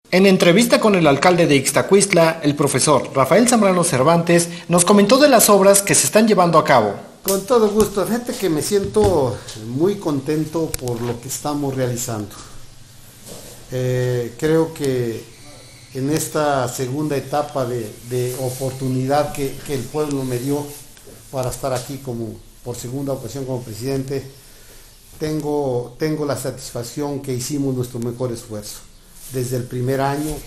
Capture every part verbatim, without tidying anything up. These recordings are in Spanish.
En entrevista con el alcalde de Ixtacuistla, el profesor Rafael Zambrano Cervantes nos comentó de las obras que se están llevando a cabo. Con todo gusto, fíjate que me siento muy contento por lo que estamos realizando. Eh, creo que en esta segunda etapa de, de oportunidad que, que el pueblo me dio para estar aquí como por segunda ocasión como presidente, tengo, tengo la satisfacción que hicimos nuestro mejor esfuerzo. Desde el primer año,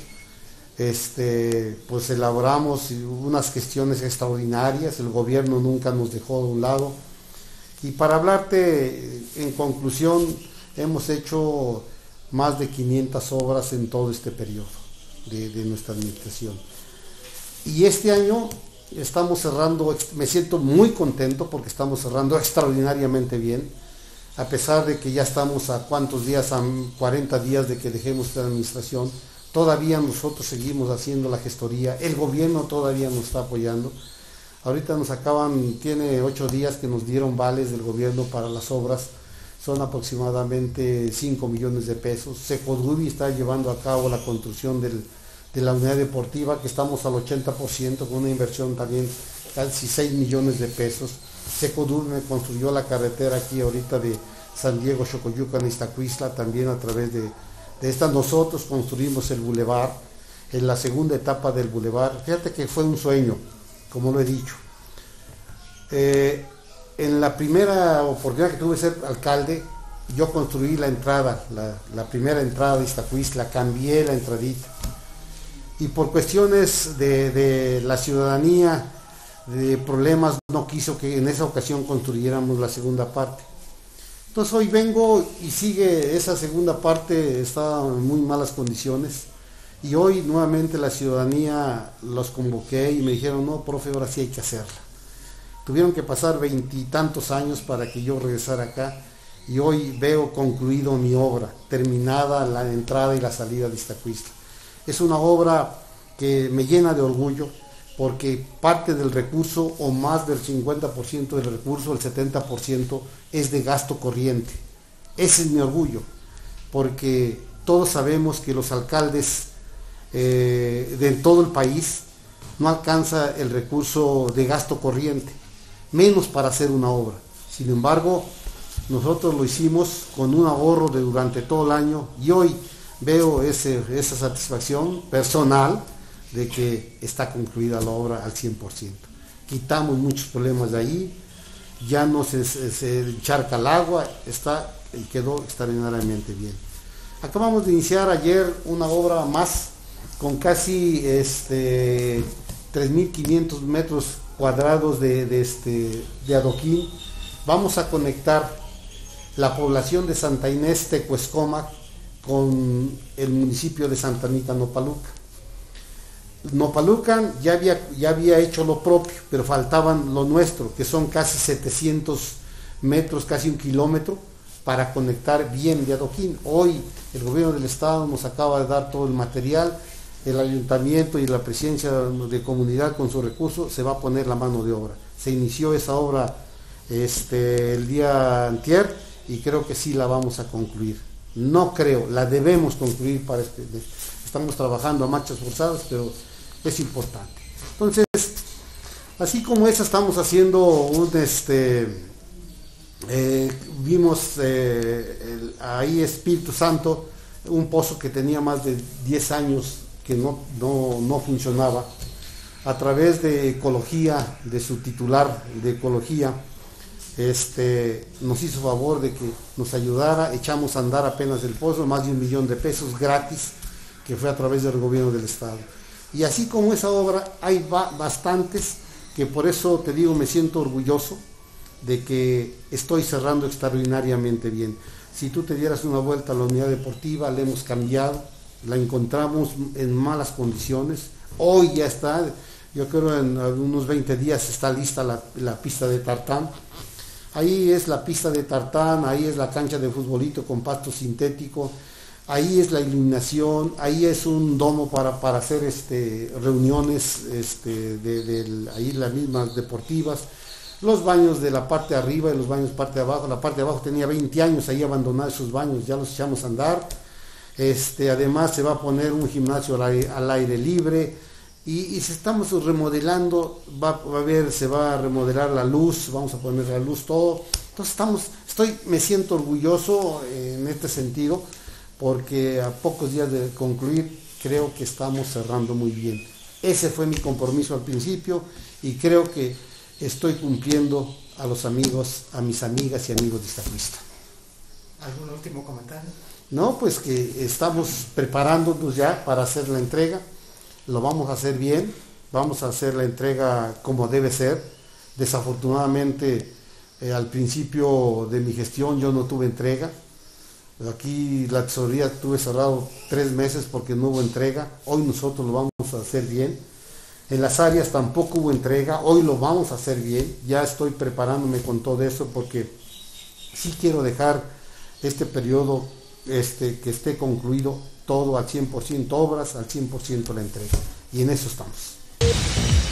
este, pues elaboramos unas gestiones extraordinarias, el gobierno nunca nos dejó de un lado. Y para hablarte, en conclusión, hemos hecho más de quinientas obras en todo este periodo de, de nuestra administración. Y este año estamos cerrando, me siento muy contento porque estamos cerrando extraordinariamente bien, a pesar de que ya estamos a cuántos días, a cuarenta días de que dejemos esta administración, todavía nosotros seguimos haciendo la gestoría, el gobierno todavía nos está apoyando. Ahorita nos acaban, tiene ocho días que nos dieron vales del gobierno para las obras, son aproximadamente cinco millones de pesos. Secodubi está llevando a cabo la construcción del, de la unidad deportiva, que estamos al ochenta por ciento, con una inversión también casi seis millones de pesos. Secodubi me construyó la carretera aquí ahorita de San Diego, Xocoyucan, Ixtacuistla, también a través de, de esta. Nosotros construimos el bulevar, en la segunda etapa del bulevar. Fíjate que fue un sueño, como lo he dicho. Eh, en la primera oportunidad que tuve de ser alcalde, yo construí la entrada, la, la primera entrada de Ixtacuistla, cambié la entradita. Y por cuestiones de, de la ciudadanía, de problemas, no quiso que en esa ocasión construyéramos la segunda parte. Entonces hoy vengo y sigue esa segunda parte, está en muy malas condiciones, y hoy nuevamente la ciudadanía los convoqué y me dijeron, no, profe, ahora sí hay que hacerla. Tuvieron que pasar veintitantos años para que yo regresara acá, y hoy veo concluido mi obra, terminada la entrada y la salida de Ixtacuistla. Es una obra que me llena de orgullo, porque parte del recurso, o más del cincuenta por ciento del recurso, el setenta por ciento es de gasto corriente. Ese es mi orgullo, porque todos sabemos que los alcaldes eh, de todo el país no alcanza el recurso de gasto corriente, menos para hacer una obra. Sin embargo, nosotros lo hicimos con un ahorro de durante todo el año, y hoy veo ese, esa satisfacción personal de que está concluida la obra al cien por ciento. Quitamos muchos problemas de ahí, ya no se, se, se encharca el agua, está, y quedó extraordinariamente bien. Acabamos de iniciar ayer una obra más con casi este, tres mil quinientos metros cuadrados de, de, este, de adoquín. Vamos a conectar la población de Santa Inés Tecuescómac con el municipio de Santa Anita Nopalucan. Nopalucan ya había, ya había hecho lo propio, pero faltaban lo nuestro, que son casi setecientos metros, casi un kilómetro, para conectar bien de adoquín. Hoy el gobierno del estado nos acaba de dar todo el material, el ayuntamiento y la presidencia de comunidad con sus recursos se va a poner la mano de obra. Se inició esa obra este, el día antier, y creo que sí la vamos a concluir. No creo, la debemos concluir para este, estamos trabajando a marchas forzadas, pero es importante. Entonces, así como esa, estamos haciendo un, este, eh, vimos eh, el, ahí Espíritu Santo, un pozo que tenía más de diez años que no, no, no funcionaba. A través de Ecología, de su titular de Ecología, este, nos hizo favor de que nos ayudara, echamos a andar apenas el pozo, más de un millón de pesos gratis, que fue a través del gobierno del estado. Y así como esa obra, hay ba bastantes, que por eso te digo, me siento orgulloso de que estoy cerrando extraordinariamente bien. Si tú te dieras una vuelta a la unidad deportiva, la hemos cambiado, la encontramos en malas condiciones, hoy ya está, yo creo en unos veinte días está lista la, la pista de tartán. Ahí es la pista de tartán, ahí es la cancha de futbolito con pasto sintético, ahí es la iluminación, ahí es un domo para, para hacer este, reuniones, este, de, de, ahí las mismas deportivas, los baños de la parte de arriba y los baños de la parte de abajo. La parte de abajo tenía veinte años ahí abandonados esos baños, ya los echamos a andar. Este, además se va a poner un gimnasio al aire, al aire libre y, y si estamos remodelando, va, va a haber, se va a remodelar la luz, vamos a poner la luz, todo. Entonces estamos, estoy, me siento orgulloso en este sentido, porque a pocos días de concluir creo que estamos cerrando muy bien. Ese fue mi compromiso al principio y creo que estoy cumpliendo a los amigos, a mis amigas y amigos de Ixtacuistla. ¿Algún último comentario? No, pues que estamos preparándonos ya para hacer la entrega, lo vamos a hacer bien, vamos a hacer la entrega como debe ser. Desafortunadamente, eh, al principio de mi gestión yo no tuve entrega. Aquí la tesorería tuve cerrado tres meses porque no hubo entrega. Hoy nosotros lo vamos a hacer bien. En las áreas tampoco hubo entrega. Hoy lo vamos a hacer bien. Ya estoy preparándome con todo eso porque sí quiero dejar este periodo este, que esté concluido todo al cien por ciento, obras al cien por ciento la entrega. Y en eso estamos.